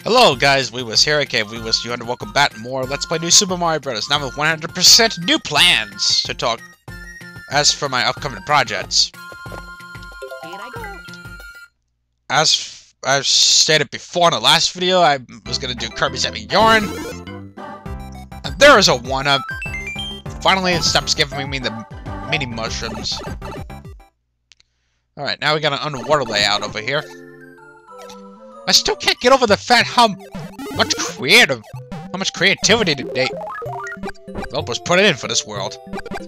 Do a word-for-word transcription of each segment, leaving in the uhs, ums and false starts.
Hello guys, WiiWiz here, aka WiiWiz, you and welcome back to more Let's Play New Super Mario Bros. Now with one hundred percent new plans to talk as for my upcoming projects. Here I go. As I've stated before in the last video, I was gonna do Kirby's Epic Yarn. And there is a one-up. Finally it stops giving me the mini mushrooms. Alright, now we got an underwater layout over here. I still can't get over the fact how much creative, how much creativity they developers put in for this world.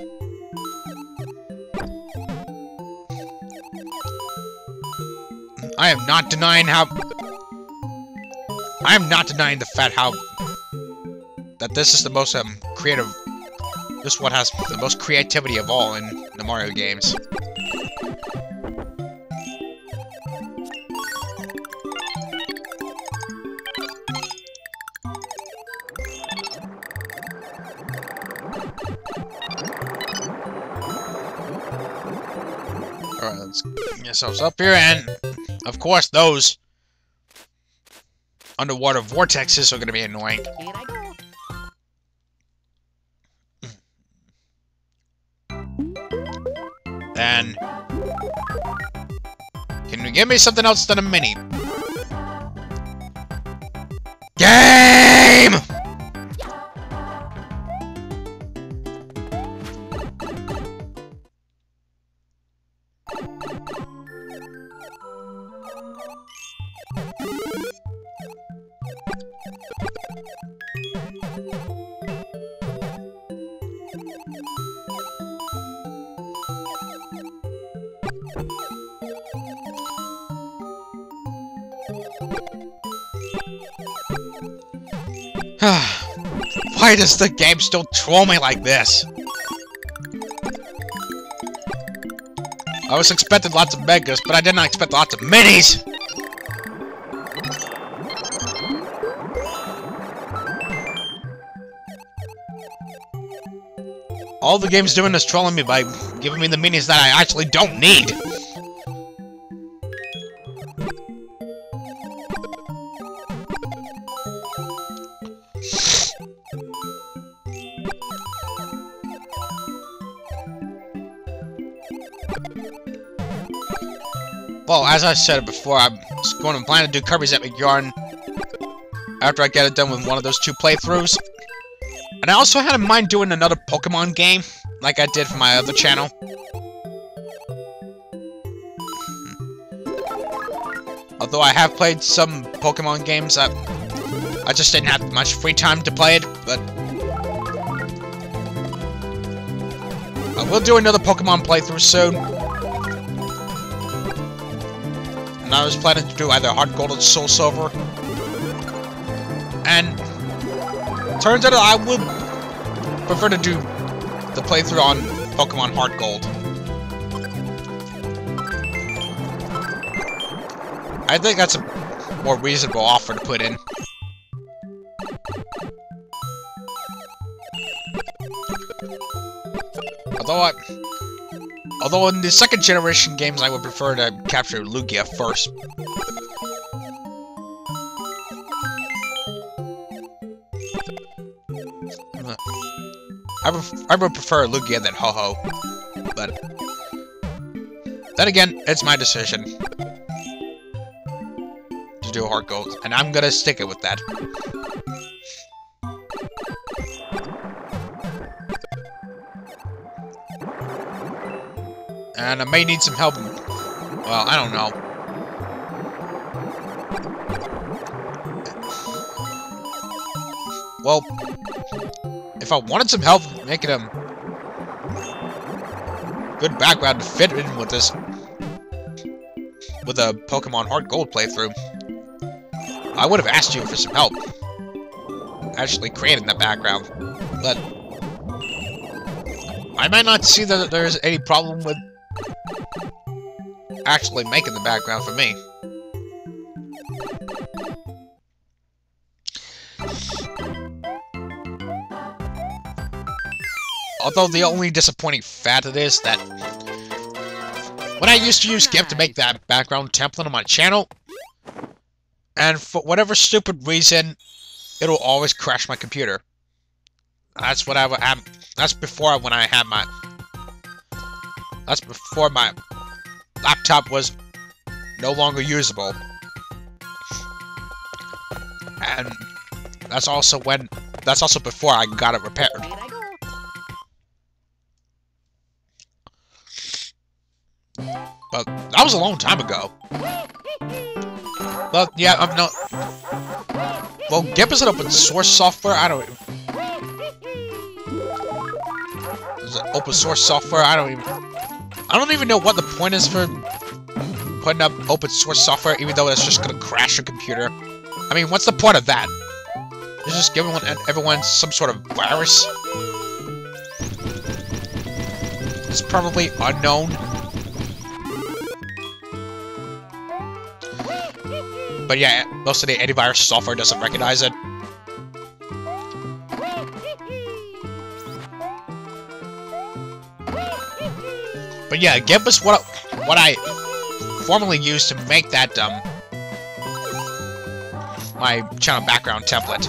I am not denying how. I am not denying the fact how that this is the most um, creative. This one has the most creativity of all in the Mario games. Alright, let's get ourselves up here, and of course those underwater vortexes are going to be annoying. Here I go. Then, can you give me something else than a mini? Game! Why does the game still troll me like this? I was expecting lots of megas, but I did not expect lots of minis! All the game's doing is trolling me by giving me the minis that I actually don't need! Well, as I said before, I'm going to plan to do Kirby's Epic Yarn after I get it done with one of those two playthroughs. And I also had in mind doing another Pokemon game, like I did for my other channel. Although I have played some Pokemon games, I, I just didn't have much free time to play it, but I will do another Pokemon playthrough soon. And I was planning to do either Heart Gold or Soul Silver. And turns out I would prefer to do the playthrough on Pokemon Heart Gold. I think that's a more reasonable offer to put in. Although I... Although in the second generation games, I would prefer to capture Lugia first. I, pref I would prefer Lugia than Ho-Ho, but then again, it's my decision to do Heart Gold, and I'm gonna stick it with that. And I may need some help. Well, I don't know. Well, if I wanted some help making a good background to fit in with this, with a Pokemon Heart Gold playthrough, I would have asked you for some help actually creating that background. But I might not see that there's any problem with actually making the background for me. Although the only disappointing fact of this that when I used to use GIMP to make that background template on my channel, And for whatever stupid reason, it'll always crash my computer. That's what I would have. That's before when I had my. That's before my laptop was no longer usable. And that's also when. That's also before I got it repaired. Here I go. But that was a long time ago. Well, yeah, I'm not. Well, GIMP is an open source software. I don't. Is it open source software? I don't even. I don't even know what the point is for putting up open source software, even though it's just gonna crash your computer. I mean, what's the point of that? It's just giving everyone some sort of virus. It's probably unknown. But yeah, most of the antivirus software doesn't recognize it. But yeah, GIMP is what what I formerly used to make that um my channel background template.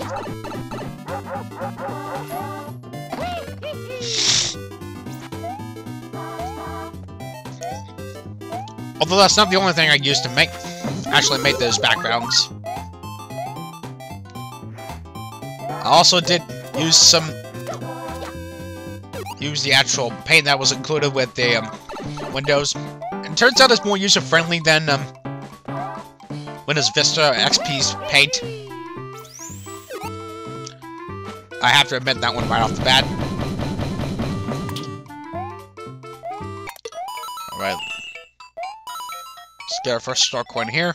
Although that's not the only thing I used to make actually make those backgrounds. I also did use some use the actual paint that was included with the um, Windows. And it turns out it's more user-friendly than um, Windows Vista or X P's paint. I have to admit that one right off the bat. Alright. Let's get our first star coin here.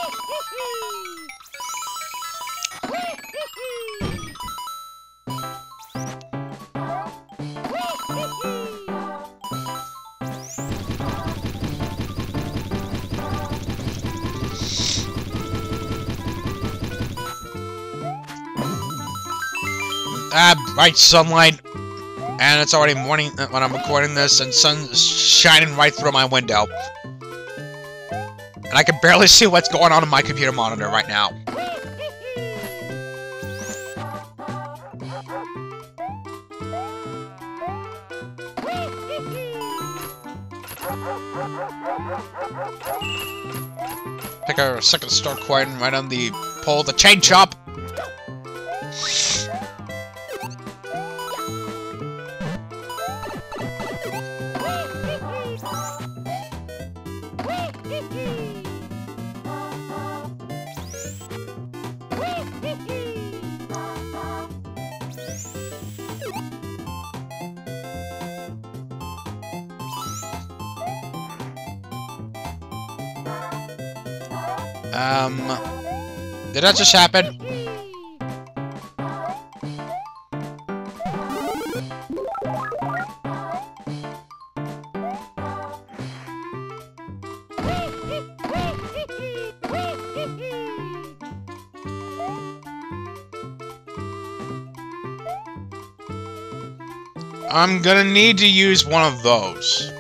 Ah, bright sunlight, and it's already morning when I'm recording this, and sun's shining right through my window. And I can barely see what's going on in my computer monitor right now. Pick our second star coin right on the pole, the chain chop. Um, did that just happen? I'm gonna need to use one of those.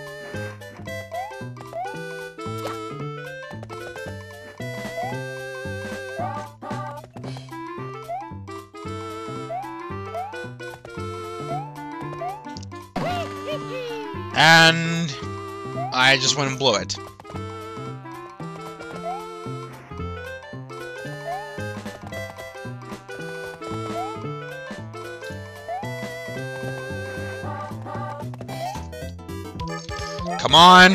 And I just went and blew it. Come on!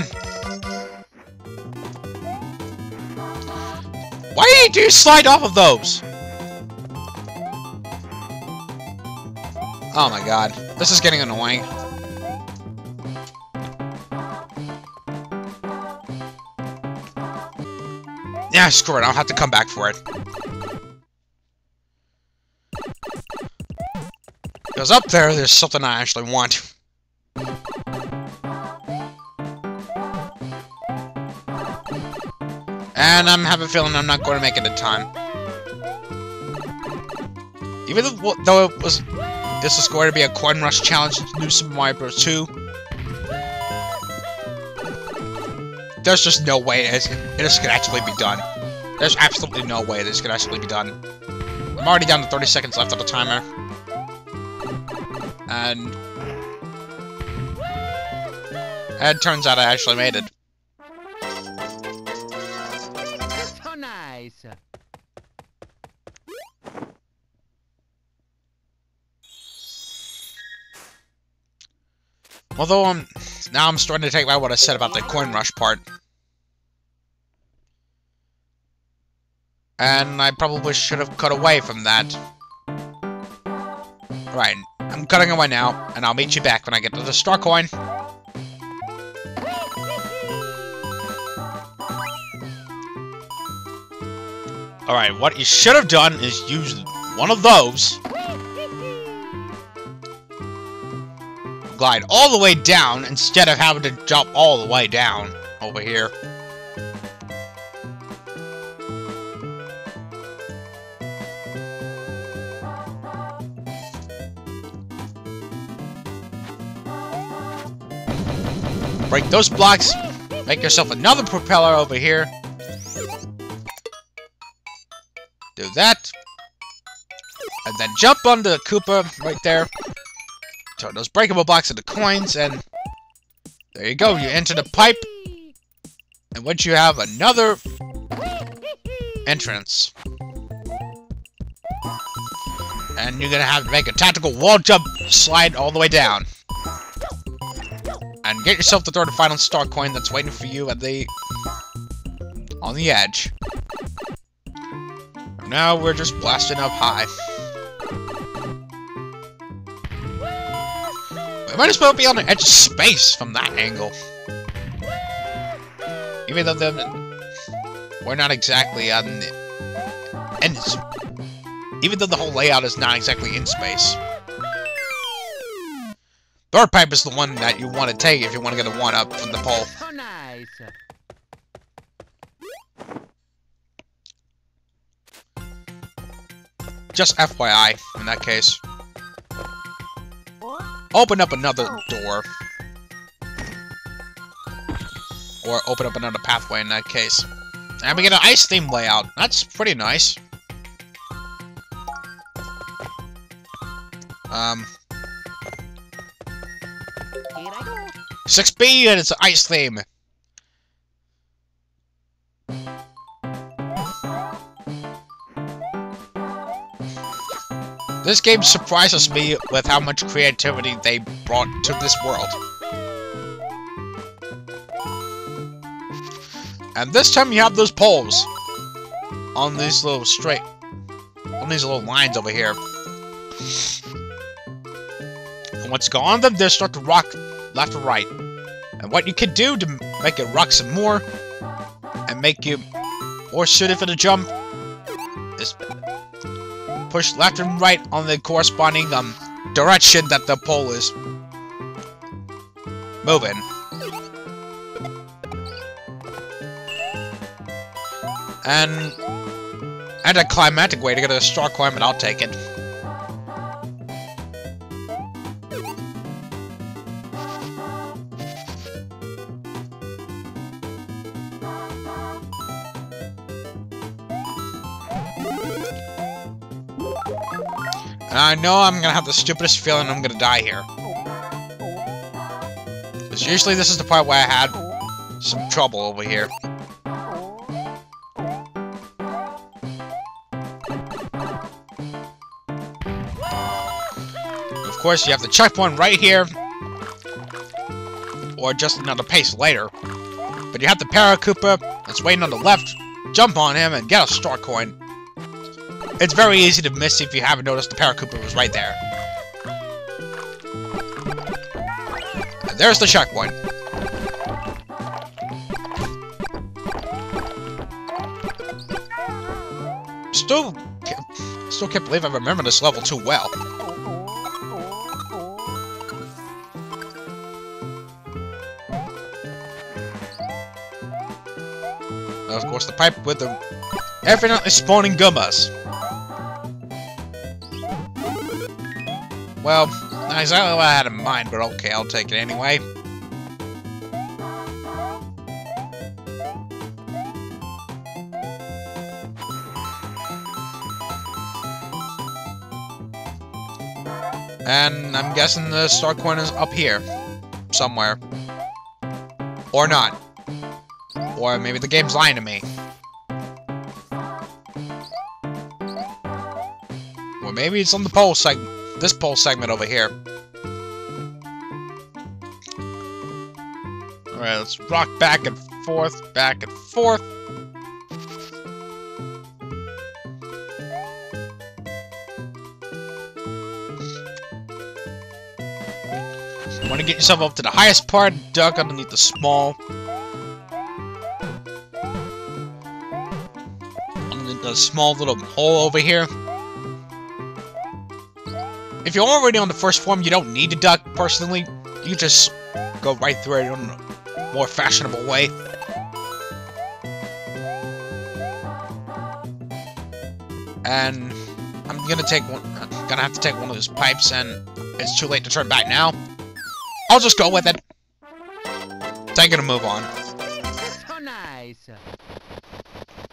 Why do you slide off of those? Oh my god, this is getting annoying. Yeah, screw it, I'll have to come back for it. Because up there, there's something I actually want. And I'm having a feeling I'm not going to make it in time. Even though, though it was, this is going to be a coin rush challenge to New Super Mario Bros. two. There's just no way it, it could actually be done. There's absolutely no way this could actually be done. I'm already down to thirty seconds left on the timer. And... it turns out I actually made it. So nice. Although, um, now I'm starting to take back what I said about the coin rush part. And I probably should have cut away from that. Right, I'm cutting away now, and I'll meet you back when I get to the star coin. Alright, what you should have done is use one of those. Glide all the way down instead of having to jump all the way down over here. Break those blocks, make yourself another propeller over here. Do that. And then jump on the Koopa right there. Turn those breakable blocks into coins, and there you go. You enter the pipe, and once you have another entrance, and you're gonna have to make a tactical wall jump slide all the way down, and get yourself the third and final star coin that's waiting for you at the on the edge. Now we're just blasting up high. We might as well be on the edge of space from that angle. Even though the, we're not exactly on the... And even though the whole layout is not exactly in space. Third pipe is the one that you want to take if you want to get a one-up from the pole. So nice. Just F Y I, in that case. Open up another door. Or open up another pathway in that case. And we get an ice theme layout. That's pretty nice. Um... Here I go. six B, and it's an ice theme. This game surprises me with how much creativity they brought to this world. And this time you have those poles on these little straight, on these little lines over here. And once you go on them, they start to rock left or right. And what you can do to make it rock some more and make you more suited for the jump is push left and right on the corresponding um direction that the pole is moving. And and a climactic way to get a star coin, but I'll take it. And I know I'm gonna have the stupidest feeling I'm gonna die here. Because usually this is the part where I had some trouble over here. Of course, you have the checkpoint right here. Or just another pace later. But you have the Para-Koopa that's waiting on the left. Jump on him and get a star coin. It's very easy to miss if you haven't noticed the Para-Koopa was right there. And there's the checkpoint. Still, still can't believe I remember this level too well. Now, of course, the pipe with the infinitely spawning Goombas. Well, not exactly what I had in mind, but okay, I'll take it anyway. And I'm guessing the star coin is up here. Somewhere. Or not. Or maybe the game's lying to me. Or maybe it's on the pole segment. This pole segment over here. Alright, let's rock back and forth, back and forth. Want to get yourself up to the highest part, duck underneath the small. Underneath the small little hole over here. If you're already on the first form, you don't need to duck, personally. You just go right through it in a more fashionable way. And I'm gonna take one, I'm gonna have to take one of those pipes, and it's too late to turn back now. I'll just go with it. So I'm gonna move on. So nice.